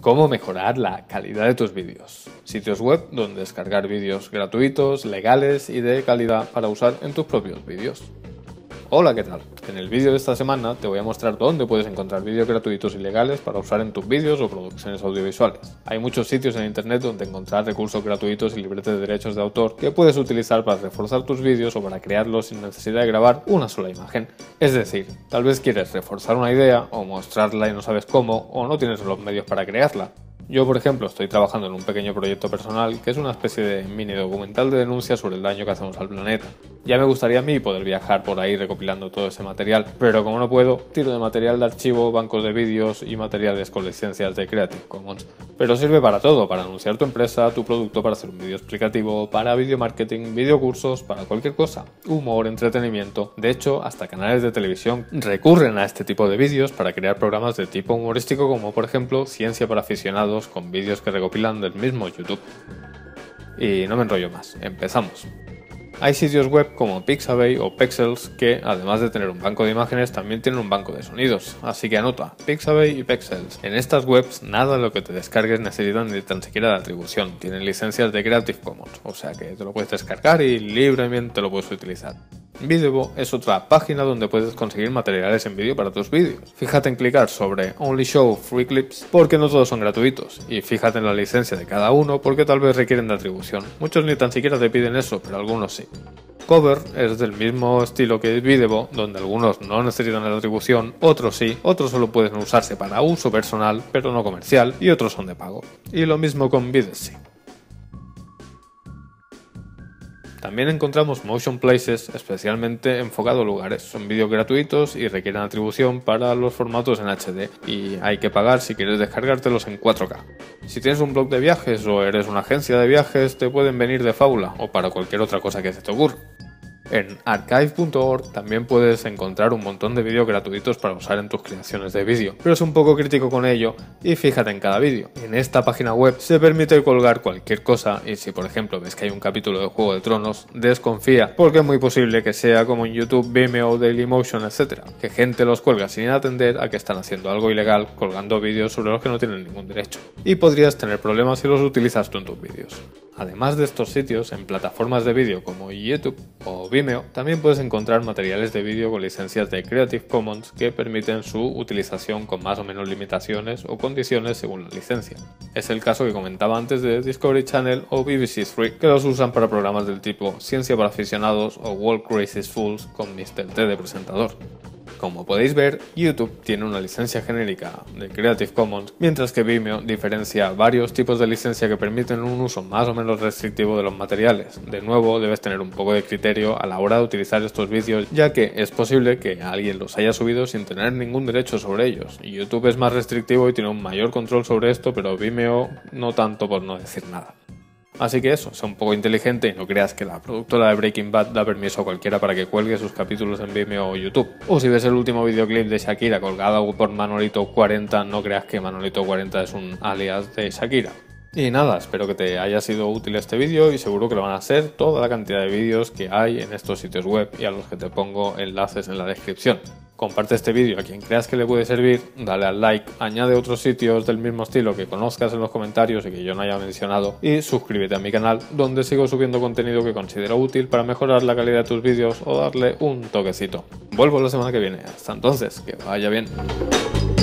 Cómo mejorar la calidad de tus vídeos. Sitios web donde descargar vídeos gratuitos, legales y de calidad para usar en tus propios vídeos. Hola, ¿qué tal? En el vídeo de esta semana te voy a mostrar dónde puedes encontrar vídeos gratuitos y legales para usar en tus vídeos o producciones audiovisuales. Hay muchos sitios en internet donde encontrar recursos gratuitos y libres de derechos de autor que puedes utilizar para reforzar tus vídeos o para crearlos sin necesidad de grabar una sola imagen. Es decir, tal vez quieres reforzar una idea o mostrarla y no sabes cómo, o no tienes los medios para crearla. Yo, por ejemplo, estoy trabajando en un pequeño proyecto personal que es una especie de mini documental de denuncia sobre el daño que hacemos al planeta. Ya me gustaría a mí poder viajar por ahí recopilando todo ese material, pero como no puedo, tiro de material de archivo, bancos de vídeos y materiales con licencias de Creative Commons. Pero sirve para todo, para anunciar tu empresa, tu producto, para hacer un vídeo explicativo, para video marketing, videocursos, para cualquier cosa. Humor, entretenimiento. De hecho, hasta canales de televisión recurren a este tipo de vídeos para crear programas de tipo humorístico como por ejemplo Ciencia para aficionados, con vídeos que recopilan del mismo YouTube. Y no me enrollo más, empezamos. Hay sitios web como Pixabay o Pexels que, además de tener un banco de imágenes, también tienen un banco de sonidos, así que anota, Pixabay y Pexels. En estas webs, nada de lo que te descargues necesitan ni tan siquiera de atribución, tienen licencias de Creative Commons, o sea que te lo puedes descargar y libremente lo puedes utilizar. Videbo es otra página donde puedes conseguir materiales en vídeo para tus vídeos. Fíjate en clicar sobre Only Show Free Clips porque no todos son gratuitos, y fíjate en la licencia de cada uno porque tal vez requieren de atribución. Muchos ni tan siquiera te piden eso, pero algunos sí. Cover es del mismo estilo que Videbo, donde algunos no necesitan la atribución, otros sí, otros solo pueden usarse para uso personal, pero no comercial, y otros son de pago. Y lo mismo con Videsi. También encontramos Motion Places, especialmente enfocado a lugares. Son vídeos gratuitos y requieren atribución para los formatos en HD y hay que pagar si quieres descargártelos en 4K. Si tienes un blog de viajes o eres una agencia de viajes, te pueden venir de fábula o para cualquier otra cosa que se te ocurra. En archive.org también puedes encontrar un montón de vídeos gratuitos para usar en tus creaciones de vídeo, pero es un poco crítico con ello y fíjate en cada vídeo. En esta página web se permite colgar cualquier cosa y si por ejemplo ves que hay un capítulo de Juego de Tronos, desconfía porque es muy posible que sea como en YouTube, Vimeo, Dailymotion, etc. Que gente los cuelga sin atender a que están haciendo algo ilegal colgando vídeos sobre los que no tienen ningún derecho. Y podrías tener problemas si los utilizas tú en tus vídeos. Además de estos sitios, en plataformas de vídeo como YouTube o Vimeo, también puedes encontrar materiales de vídeo con licencias de Creative Commons que permiten su utilización con más o menos limitaciones o condiciones según la licencia. Es el caso que comentaba antes de Discovery Channel o BBC Three, que los usan para programas del tipo Ciencia para aficionados o World Crazy Fools con Mr. T de presentador. Como podéis ver, YouTube tiene una licencia genérica de Creative Commons, mientras que Vimeo diferencia varios tipos de licencia que permiten un uso más o menos restrictivo de los materiales. De nuevo, debes tener un poco de criterio a la hora de utilizar estos vídeos, ya que es posible que alguien los haya subido sin tener ningún derecho sobre ellos. YouTube es más restrictivo y tiene un mayor control sobre esto, pero Vimeo no tanto, por no decir nada. Así que eso, sea un poco inteligente y no creas que la productora de Breaking Bad da permiso a cualquiera para que cuelgue sus capítulos en Vimeo o YouTube. O si ves el último videoclip de Shakira colgado por Manolito40, no creas que Manolito40 es un alias de Shakira. Y nada, espero que te haya sido útil este vídeo y seguro que lo van a ser toda la cantidad de vídeos que hay en estos sitios web y a los que te pongo enlaces en la descripción. Comparte este vídeo a quien creas que le puede servir, dale al like, añade otros sitios del mismo estilo que conozcas en los comentarios y que yo no haya mencionado y suscríbete a mi canal donde sigo subiendo contenido que considero útil para mejorar la calidad de tus vídeos o darle un toquecito. Vuelvo la semana que viene, hasta entonces, que vaya bien.